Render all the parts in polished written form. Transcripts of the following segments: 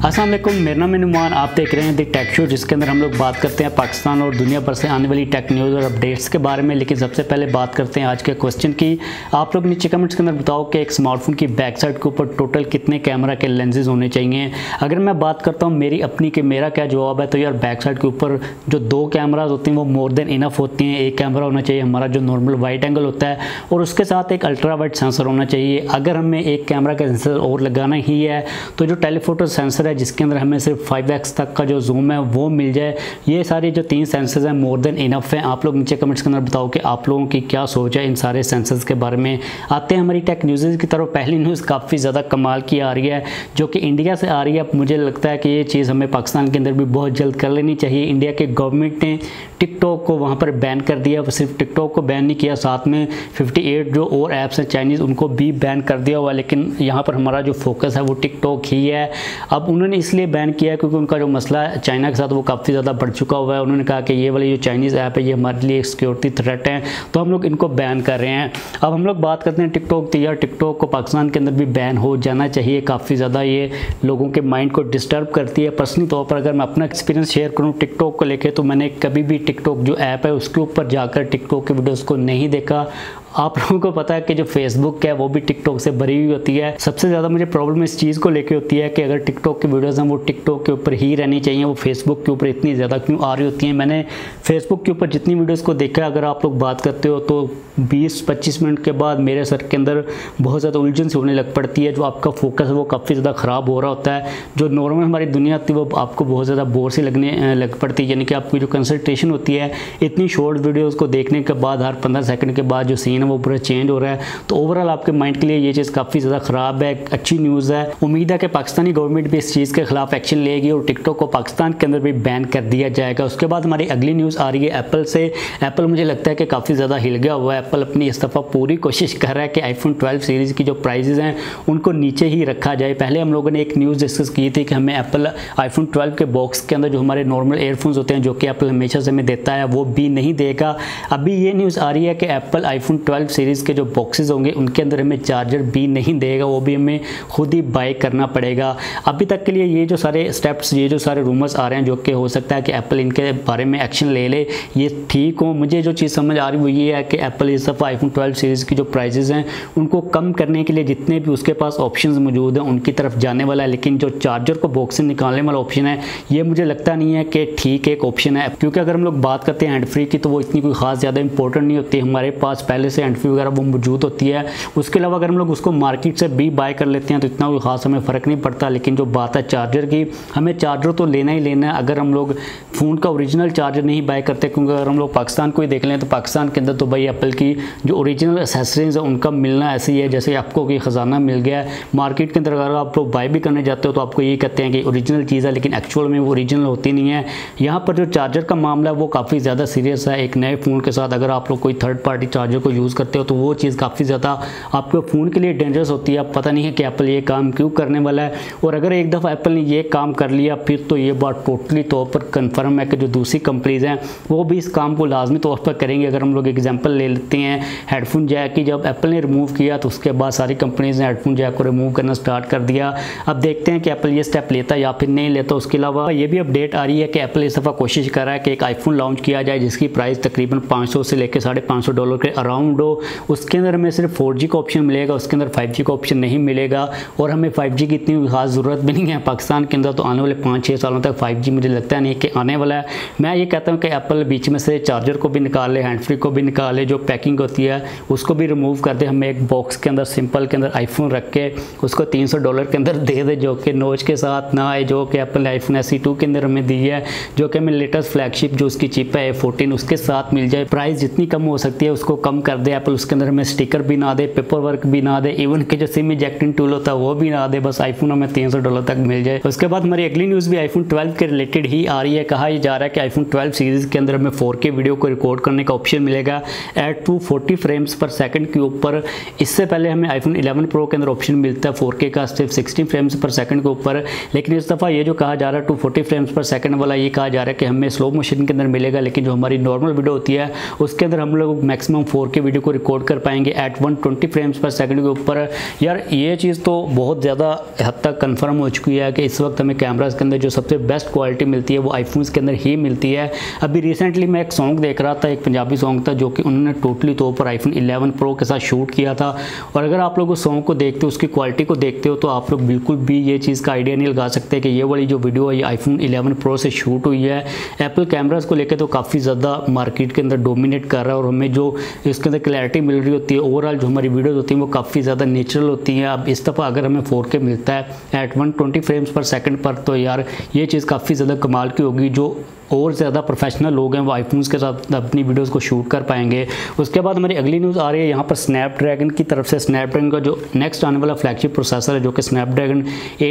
अस्सलाम वालेकुम, मेरा नाम है नुमान। आप देख रहे हैं द टेक शो, जिसके अंदर हम लोग बात करते हैं पाकिस्तान और दुनिया भर से आने वाली टेक न्यूज़ और अपडेट्स के बारे में। लेकिन सबसे पहले बात करते हैं आज के क्वेश्चन की। आप लोग नीचे कमेंट्स के अंदर बताओ कि एक स्मार्टफोन की बैक साइड के ऊपर टोटल कितने कैमरा के लेंसेज होने चाहिए। अगर मैं बात करता हूँ मेरी अपनी कि मेरा क्या जवाब है, तो यार बैक साइड के ऊपर जो दो कैमराज होते हैं वो मोर देन इनफ होती हैं। एक कैमरा होना चाहिए हमारा जो नॉर्मल वाइड एंगल होता है, और उसके साथ एक अल्ट्रा वाइड सेंसर होना चाहिए। अगर हमें एक कैमरा का सेंसर और लगाना ही है तो जो टेलीफोटो सेंसर है, जिसके अंदर हमें सिर्फ 5x तक का जो जूम है वो मिल जाए। ये सारे जो 3 सेंसर्स हैं मोर देन इनफ हैं। आप लोग नीचे कमेंट्स के अंदर बताओ कि आप लोगों की क्या सोच है इन सारे सेंसर्स के बारे में। आते हैं हमारी टेक न्यूज़ की तरफ। पहली न्यूज़ काफ़ी ज़्यादा कमाल की आ रही है, जो कि इंडिया से आ रही है। मुझे लगता है कि ये चीज़ हमें पाकिस्तान के अंदर भी बहुत जल्द कर लेनी चाहिए। इंडिया के गवर्नमेंट ने टिकटॉक को वहाँ पर बैन कर दिया। सिर्फ टिकटॉक को बैन नहीं किया, साथ में 58 जो और ऐप्स हैं चाइनीज़, उनको भी बैन कर दिया हुआ। लेकिन यहाँ पर हमारा जो फोकस है वो टिकटॉक ही है। अब उन्होंने इसलिए बैन किया है क्योंकि उनका जो मसला है चाइना के साथ वो काफ़ी ज़्यादा बढ़ चुका हुआ है। उन्होंने कहा कि ये वाली जो चाइनीज़ ऐप है ये हमारे लिए सिक्योरिटी थ्रेट है, तो हम लोग इनको बैन कर रहे हैं। अब हम लोग बात करते हैं टिकटॉक। तो यार टिकटॉक को पाकिस्तान के अंदर भी बैन हो जाना चाहिए। काफ़ी ज़्यादा ये लोगों के माइंड को डिस्टर्ब करती है। पर्सनली तौर पर अगर मैं अपना एक्सपीरियंस शेयर करूँ टिकटॉक को लेकर, तो मैंने कभी भी टिकटॉक जो ऐप है उसके ऊपर जाकर टिकटॉक के वीडियोज़ को नहीं देखा। आप लोगों को पता है कि जो फेसबुक है वो भी टिकटॉक से भरी हुई होती है। सबसे ज़्यादा मुझे प्रॉब्लम इस चीज़ को लेके होती है कि अगर टिकटॉक की वीडियोज़ हैं वो टिकटॉक के ऊपर ही रहनी चाहिए, वो फेसबुक के ऊपर इतनी ज़्यादा क्यों आ रही होती हैं। मैंने फेसबुक के ऊपर जितनी वीडियोज़ को देखा, अगर आप लोग बात करते हो तो 20-25 मिनट के बाद मेरे सर के अंदर बहुत ज़्यादा उलझन सी होने लग पड़ती है। जो आपका फोकस है वो काफ़ी ज़्यादा ख़राब हो रहा होता है। जो नॉर्मल हमारी दुनिया होती है वो आपको बहुत ज़्यादा बोर सी लगने लग पड़ती है। यानी कि आपकी जो कंसंट्रेशन होती है इतनी शॉर्ट वीडियोज़ को देखने के बाद हर 15 सेकंड के बाद जो सीन है वो पूरा चेंज हो रहा है। तो ओवरऑल आपके माइंड के लिए ये चीज़ काफ़ी ज़्यादा ख़राब है। अच्छी न्यूज़ है, उम्मीद है कि पाकिस्तानी गवर्नमेंट भी इस चीज़ के खिलाफ एक्शन लेगी और टिकटॉक को पाकिस्तान के अंदर भी बैन कर दिया जाएगा। उसके बाद हमारी अगली न्यूज़ आ रही है एप्पल से। एप्पल मुझे लगता है कि काफ़ी ज़्यादा हिल गया हुआ है। एप्पल अपनी इस दफ़ा पूरी कोशिश कर रहा है कि आईफोन 12 सीरीज़ की जो प्राइजेज़ हैं उनको नीचे ही रखा जाए। पहले हम लोगों ने एक न्यूज़ डिस्कस की थी कि हमें एप्पल आईफोन 12 के बॉक्स के अंदर जो हमारे नॉर्मल एयरफोन्स होते हैं, जो कि एप्पल हमेशा से हमें देता है, वो भी नहीं देगा। अभी ये न्यूज़ आ रही है कि एप्पल आईफोन 12 सीरीज़ के जो बॉक्सेस होंगे उनके अंदर हमें चार्जर भी नहीं देगा, वो भी हमें खुद ही बाय करना पड़ेगा। अभी तक के लिए ये जो सारे स्टेप्स, ये जो सारे रूमर्स आ रहे हैं, जो कि हो सकता है कि एप्पल इनके बारे में एक्शन ले ले, ये ठीक हो। मुझे जो चीज़ समझ आ रही है वो ये है कि एप्पल इस दफ़ा आईफोन 12 सीरीज़ की जो प्राइजेज़ हैं उनको कम करने के लिए जितने भी उसके पास ऑप्शंस मौजूद हैं उनकी तरफ जाने वाला है। लेकिन जो चार्जर को बॉक्स से निकालने वाला ऑप्शन है ये मुझे लगता नहीं है कि ठीक एक ऑप्शन है, क्योंकि अगर हम लोग बात करते हैं हैंड फ्री की तो वो इतनी कोई खास ज़्यादा इंपॉर्टेंट नहीं होती। हमारे पास पहले से हैंड फ्री वगैरह वो मौजूद होती है। उसके अलावा अगर हम लोग उसको मार्केट से भी बाय कर लेते हैं तो इतना कोई खास हमें फ़र्क नहीं पड़ता। लेकिन जो बात है चार्जर की, हमें चार्जर तो लेना ही लेना है। अगर हम लोग फ़ोन का ओरिजिनल चार्जर नहीं बाय करते, क्योंकि अगर हम लोग पाकिस्तान को ही देख लें तो पाकिस्तान के अंदर तो भाई एप्पल की जो ओरिजिनल एसेसरीज है उनका मिलना ऐसे ही है जैसे आपको कोई ख़जाना मिल गया है। मार्केट के अंदर अगर आप लोग बाय भी करने जाते हो तो आपको ये कहते हैं कि ओरिजिनल चीज़ है, लेकिन एक्चुअल में वो ओरिजिनल होती नहीं है। यहाँ पर जो चार्जर का मामला है वो काफ़ी ज़्यादा सीरियस है। एक नए फ़ोन के साथ अगर आप लोग कोई थर्ड पार्टी चार्जर को यूज़ करते हो तो वो चीज़ काफ़ी ज़्यादा आपके फ़ोन के लिए डेंजरस होती है। आप पता नहीं है कि एप्पल ये काम क्यों करने वाला है, और अगर एक दफ़ा एप्पल ने ये काम कर लिया फिर तो ये बात टोटली तौर पर कन्फर्म है कि जो दूसरी कंपनीज़ हैं वो भी इस काम को लाजमी तौर पर करेंगे। अगर हम लोग एग्जांपल ले लेते हैं हेडफोन जैक की, जब एप्पल ने रिमूव किया तो उसके बाद सारी कंपनीज़ ने हेडफोन जैक को रिमूव करना स्टार्ट कर दिया। अब देखते हैं कि एप्पल ये स्टेप लेता या फिर नहीं लेता। उसके अलावा ये भी अपडेट आ रही है कि एप्पल इस दफ़ा कोशिश कर रहा है कि एक आईफोन लॉन्च किया जाए जिसकी प्राइस तकरीबन $500 से लेकर $550 के अराउंड हो। उसके अंदर हमें सिर्फ 4G का ऑप्शन मिलेगा, उसके अंदर 5G का ऑप्शन नहीं मिलेगा, और हमें 5G की इतनी खास ज़रूरत भी नहीं है पाकिस्तान के अंदर। तो आने वाले 5-6 सालों तक 5G मुझे लगता नहीं कि आने वाला है। मैं ये कहता हूँ कि एप्पल बीच में से चार्जर को भी निकाले, हैंड फ्री को भी निकाले, जो पैकिंग होती है उसको भी रिमूव कर दे। हमें एक बॉक्स के अंदर सिंपल के अंदर आईफोन रख के उसको $300 के अंदर दे दे, जो कि नोच के साथ ना आए, जो कि एप्पल आईफोन SE2 के अंदर हमें दी है, जो कि हमें लेटेस्ट फ्लैगशिप जो उसकी चिप है A14 उसके साथ मिल जाए। प्राइस जितनी कम हो सकती है उसको कम कर दे एप्पल। उसके अंदर हमें स्टिकर भी ना दे, पेपर वर्क भी ना दे, इवन के जो सिम इजेक्टिंग टूल होता है वो भी ना दे, बस आईफोन हमें $300 तक मिल जाए। उसके बाद हमारी अगली न्यूज़ भी आईफोन 12 के रिलेटेड ही आ रही है। कहा जा रहा है कि आईफोन 12 सीरीज़ के अंदर हमें 4K वीडियो को रिकॉर्ड करने का ऑप्शन मिलेगा एट 240 फ्रेम्स पर सेकंड के ऊपर। इससे पहले हमें आईफोन 11 प्रो के अंदर ऑप्शन मिलता है 4K का सिर्फ 60 फ्रेम्स पर सेकंड के ऊपर। लेकिन इस दफ़ा ये जो कहा जा रहा है 240 फ्रेम्स पर सेकंड वाला, ये कहा जा रहा है कि हमें स्लो मोशन के अंदर मिलेगा। लेकिन जो हमारी नॉर्मल वीडियो होती है उसके अंदर हम लोग मैक्सिमम 4K वीडियो वीडियो को रिकॉर्ड कर पाएंगे एट 120 फ्रेम्स पर सेकंड के ऊपर। यार ये चीज़ तो बहुत ज़्यादा हद तक कंफर्म हो चुकी है कि इस वक्त हमें कैमरास के अंदर जो सबसे बेस्ट क्वालिटी मिलती है वो आईफोन्स के अंदर ही मिलती है। अभी रिसेंटली मैं एक सॉन्ग देख रहा था, एक पंजाबी सॉन्ग था जो कि उन्होंने टोटली तौर पर आईफोन 11 प्रो के साथ शूट किया था। और अगर आप लोग उस सॉन्ग को देखते हो, उसकी क्वालिटी को देखते हो, तो आप लोग बिल्कुल भी ये चीज़ का आइडिया नहीं लगा सकते कि ये वाली जो वीडियो है ये आईफोन 11 प्रो से शूट हुई है। एप्पल कैमरास को लेकर तो काफ़ी ज़्यादा मार्केट के अंदर डोमिनेट कर रहा है और हमें जो इसके अंदर क्लैरिटी मिल रही होती है, ओवरऑल जो हमारी वीडियोस होती हैं वो काफ़ी ज़्यादा नेचुरल होती हैं। अब इस दफ़ा अगर हमें 4K मिलता है एट 120 फ्रेम्स पर सेकंड पर, तो यार ये चीज़ काफ़ी ज़्यादा कमाल की होगी। जो और ज़्यादा प्रोफेशनल लोग हैं वो आईफोन्स के साथ अपनी वीडियोस को शूट कर पाएंगे। उसके बाद हमारी अगली न्यूज़ आ रही है यहाँ पर स्नैपड्रैगन की तरफ से। स्नैपड्रैगन का जो नेक्स्ट आने वाला फ्लैगशिप प्रोसेसर है जो कि स्नैपड्रैगन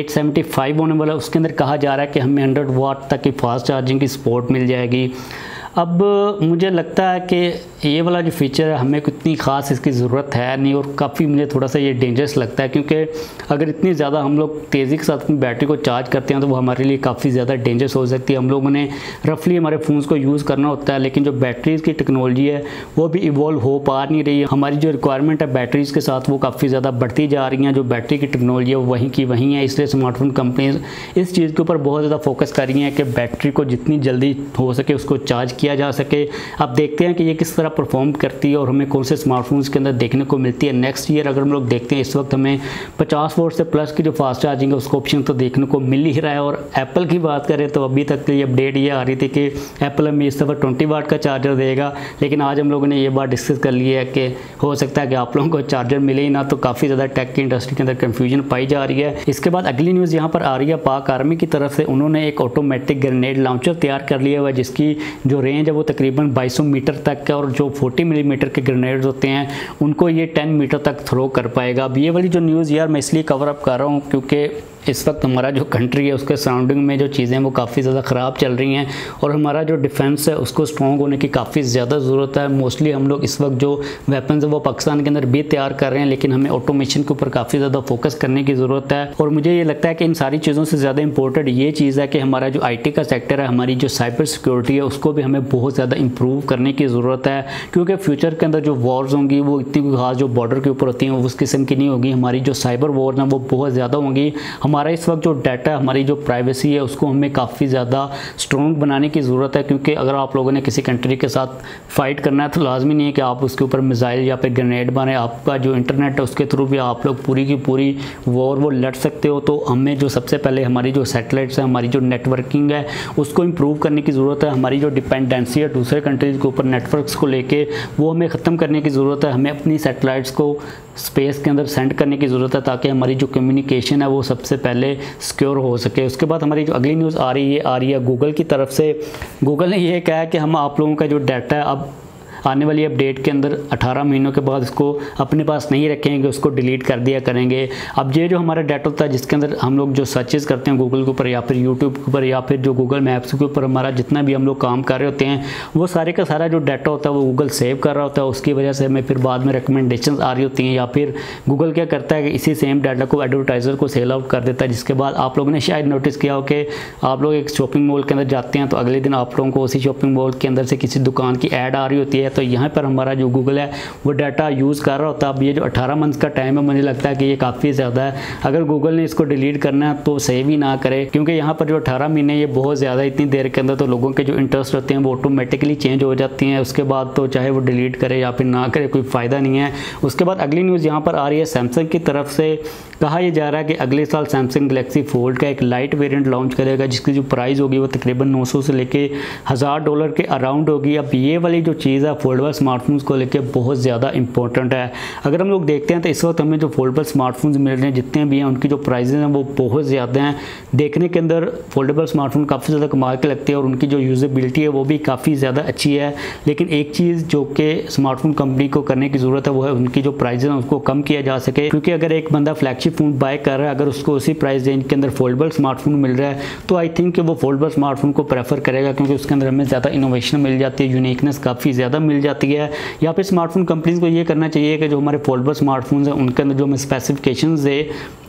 875 होने वाला है, उसके अंदर कहा जा रहा है कि हमें 100 वाट तक की फास्ट चार्जिंग की सपोर्ट मिल जाएगी। अब मुझे लगता है कि ये वाला जो फीचर है हमें इतनी ख़ास इसकी ज़रूरत है नहीं, और काफ़ी मुझे थोड़ा सा ये डेंजरस लगता है, क्योंकि अगर इतनी ज़्यादा हम लोग तेज़ी के साथ अपनी बैटरी को चार्ज करते हैं तो वो हमारे लिए काफ़ी ज़्यादा डेंजरस हो सकती है। हम लोगों ने रफली हमारे फ़ोन्स को यूज़ करना होता है, लेकिन जो बैटरीज़ की टेक्नोलॉजी है वो भी इवॉल्व हो पा नहीं रही है। हमारी जो रिक्वायरमेंट है बैटरीज़ के साथ वो काफ़ी ज़्यादा बढ़ती जा रही हैं। जो बैटरी की टेक्नोलॉजी है वो वहीं की वहीं है, इसलिए स्मार्टफोन कंपनीज इस चीज़ के ऊपर बहुत ज़्यादा फोकस कर रही हैं कि बैटरी को जितनी जल्दी हो सके उसको चार्ज किया जा सके। अब देखते हैं कि ये किस तरह परफॉर्म करती है और हमें कौन से स्मार्टफोन्स के अंदर देखने को मिलती है नेक्स्ट ईयर। अगर हम लोग देखते हैं इस वक्त हमें 50 वोल्ट से प्लस की जो फास्ट चार्जिंग है उसका ऑप्शन तो देखने को मिल ही रहा है। और एप्पल की बात करें तो अभी तक ये अपडेट ये आ रही थी कि एप्पल हमें इस दफ़ा 20 वाट का चार्जर देगा, लेकिन आज हम लोगों ने ये बात डिस्कस कर ली है कि हो सकता है कि आप लोगों को चार्जर मिले ही ना। तो काफ़ी ज़्यादा टेक की इंडस्ट्री के अंदर कन्फ्यूजन पाई जा रही है। इसके बाद अगली न्यूज़ यहाँ पर आ रही है पाक आर्मी की तरफ से। उन्होंने एक ऑटोमेटिक ग्रेनेड लॉन्चर तैयार कर लिया हुआ है जिसकी जो रेंज है वो तकरीबन 2200 मीटर तक है, और जो 40 मिलीमीटर के ग्रेनेड्स होते हैं उनको ये 10 मीटर तक थ्रो कर पाएगा। अब ये वाली जो न्यूज़ यार मैं इसलिए कवर अप कर रहा हूँ क्योंकि इस वक्त हमारा जो कंट्री है उसके सराउंडिंग में जो चीज़ें वो काफ़ी ज़्यादा ख़राब चल रही हैं, और हमारा जो डिफेंस है उसको स्ट्रॉन्ग होने की काफ़ी ज़्यादा ज़रूरत है। मोस्टली हम लोग इस वक्त जो वेपन्स है वो पाकिस्तान के अंदर भी तैयार कर रहे हैं, लेकिन हमें ऑटोमेशन के ऊपर काफ़ी ज़्यादा फोकस करने की ज़रूरत है। और मुझे ये लगता है कि इन सारी चीज़ों से ज़्यादा इंपॉर्टेंट ये चीज़ है कि हमारा जो IT का सेक्टर है, हमारी जो साइबर सिक्योरिटी है उसको भी हमें बहुत ज़्यादा इंप्रूव करने की ज़रूरत है, क्योंकि फ्यूचर के अंदर जो वॉर्स होंगी वो इतनी खास जो बॉर्डर के ऊपर होती हैं उस किस्म की नहीं होगी। हमारी जो साइबर वॉर है वो बहुत ज़्यादा होंगी। हमारा इस वक्त जो हमारी जो प्राइवेसी है उसको हमें काफ़ी ज़्यादा स्ट्रॉन्ग बनाने की ज़रूरत है, क्योंकि अगर आप लोगों ने किसी कंट्री के साथ फाइट करना है तो लाजमी नहीं है कि आप उसके ऊपर मिसाइल या फिर ग्रेनेड मारें। आपका जो इंटरनेट है उसके थ्रू भी आप लोग पूरी की पूरी वॉर वो लड़ सकते हो। तो हमें जो सबसे पहले हमारी जो सैटेलाइट्स है, हमारी जो नेटवर्किंग है उसको इम्प्रूव करने की ज़रूरत है। हमारी जो डिपेंडेंसी है दूसरे कंट्रीज़ के ऊपर नेटवर्क्स को लेके वो हमें ख़त्म करने की ज़रूरत है। हमें अपनी सैटेलाइट्स को स्पेस के अंदर सेंड करने की ज़रूरत है ताकि हमारी जो कम्युनिकेशन है वो सबसे पहले सिक्योर हो सके। उसके बाद हमारी जो अगली न्यूज़ आ रही है गूगल की तरफ से। गूगल ने ये कहा है कि हम आप लोगों का जो डाटा है अब आने वाली अपडेट के अंदर 18 महीनों के बाद उसको अपने पास नहीं रखेंगे, उसको डिलीट कर दिया करेंगे। अब ये जो हमारा डाटा होता है जिसके अंदर हम लोग जो सर्चेस करते हैं गूगल के ऊपर या फिर यूट्यूब के ऊपर या फिर जो गूगल मैप्स के ऊपर हमारा जितना भी हम लोग काम कर रहे होते हैं वो सारे का सारा जो डाटा होता है वो गूगल सेव कर रहा होता है। उसकी वजह से हमें फिर बाद में रिकमेंडेशन आ रही होती हैं, या फिर गूगल क्या करता है कि इसी सेम डाटा को एडवर्टाइज़र को सेल आउट कर देता है। जिसके बाद आप लोगों ने शायद नोटिस किया हो कि आप लोग एक शॉपिंग मॉल के अंदर जाते हैं तो अगले दिन आप लोगों को उसी शॉपिंग मॉल के अंदर से किसी दुकान की ऐड आ रही होती है, तो यहाँ पर हमारा जो गूगल है वो डाटा यूज़ कर रहा होता है। अब ये जो 18 मंथ्स का टाइम है मुझे लगता है कि ये काफ़ी ज़्यादा है। अगर गूगल ने इसको डिलीट करना है तो सेव ही ना करे, क्योंकि यहाँ पर जो 18 महीने ये बहुत ज़्यादा, इतनी देर के अंदर तो लोगों के जो इंटरेस्ट होते हैं वो ऑटोमेटिकली चेंज हो जाती हैं। उसके बाद तो चाहे वो डिलीट करे या फिर ना करे कोई फ़ायदा नहीं है। उसके बाद अगली न्यूज़ यहाँ पर आ रही है सैमसंग की तरफ से। कहा यह जा रहा है कि अगले साल सैमसंग गैलेक्सी फोल्ड का एक लाइट वेरिएंट लॉन्च करेगा जिसकी जो प्राइस होगी वो तकरीबन 900 से लेके $1000 के अराउंड होगी। अब ये वाली जो चीज़ है फोल्डेबल स्मार्टफोन्स को लेके बहुत ज़्यादा इंपॉर्टेंट है। अगर हम लोग देखते हैं तो इस वक्त हमें जो फोल्डेबल स्मार्टफोन्स मिल रहे हैं जितने भी हैं उनकी जो प्राइजेज हैं वो बहुत ज़्यादा हैं। देखने के अंदर फोल्डेबल स्मार्टफोन काफ़ी ज़्यादा कमाल के लगते हैं और उनकी जो यूजेबिलिटी है वो भी काफ़ी ज़्यादा अच्छी है। लेकिन एक चीज़ जो कि स्मार्टफोन कंपनी को करने की ज़रूरत है वो है उनकी जो प्राइजेज हैं उसको कम किया जा सके, क्योंकि अगर एक बंदा फ्लैगशिप फ़ोन बाय कर रहा है अगर उसको उसी प्राइस रेंज के अंदर फोल्डेबल स्मार्टफोन मिल रहा है तो आई थिंक कि वो फोल्डेबल स्मार्टफोन को प्रेफर करेगा, क्योंकि उसके अंदर हमें ज़्यादा इनोवेशन मिल जाती है, यूनिकनेस काफ़ी ज़्यादा मिल जाती है। या फिर स्मार्टफोन कंपनीज को ये करना चाहिए कि जो हमारे फोल्डेबल स्मार्टफोन्स हैं उनके अंदर जो हमें स्पेसिफिकेशंस है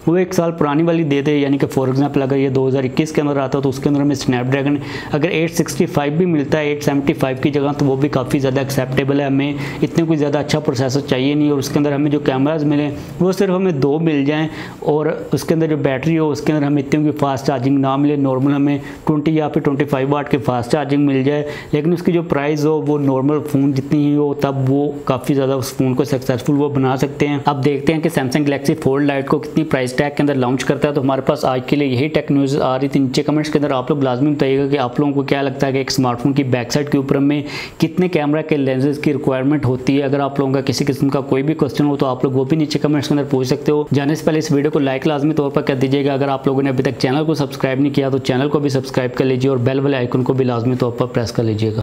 वो 1 साल पुरानी वाली दे दे, यानी कि फॉर एग्जांपल अगर ये 2021 के अंदर आता तो उसके अंदर हमें स्नैपड्रैगन अगर 865 भी मिलता है 875 की जगह, तो वो भी काफ़ी ज़्यादा एक्सेप्टेबल है। हमें इतने कोई ज़्यादा अच्छा प्रोसेसर चाहिए नहीं, और उसके अंदर हमें जो कैमराज मिले वो सिर्फ हमें 2 मिल जाएँ, और उसके अंदर जो बैटरी हो उसके अंदर हमें इतनी कोई फास्ट चार्जिंग ना मिले, नॉर्मल हमें 20 या फिर 25 वाट की फास्ट चार्जिंग मिल जाए, लेकिन उसकी जो प्राइस हो वो नॉर्मल फ़ोन जितनी ही हो, तब वो काफ़ी ज़्यादा उस फ़ोन को सक्सेसफुल वो बना सकते हैं। अब देखते हैं कि सैमसंग गैलेक्सी फोल्ड लाइट को कितनी प्राइस टैग के अंदर लॉन्च करता है। तो हमारे पास आज के लिए यही टेक न्यूज़ आ रही थी। नीचे कमेंट्स के अंदर आप लोग लाजमी बताइएगा कि आप लोगों को क्या लगता है कि एक स्मार्टफोन की बैक साइड के ऊपर हमें कितने कैमरा के लेंसेज की रिक्वायरमेंट होती है। अगर आप लोगों का किसी किस्म का कोई भी क्वेश्चन हो तो आप लोग वो भी नीचे कमेंट्स के अंदर पूछ सकते हो। जाने से पहले इस वीडियो को लाइक लाजमी तौर पर कर दीजिएगा। अगर आप लोगों ने अभी तक चैनल को सब्सक्राइब नहीं किया तो चैनल को भी सब्सक्राइब कर लीजिए, और बेल वाले आइकन को भी लाजमी तौर पर प्रेस कर लीजिएगा।